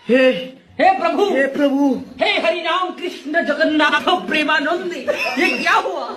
हे हे प्रभु, हे प्रभु, हे हरि राम कृष्ण जगन्नाथ प्रेमानंद, ये क्या हुआ?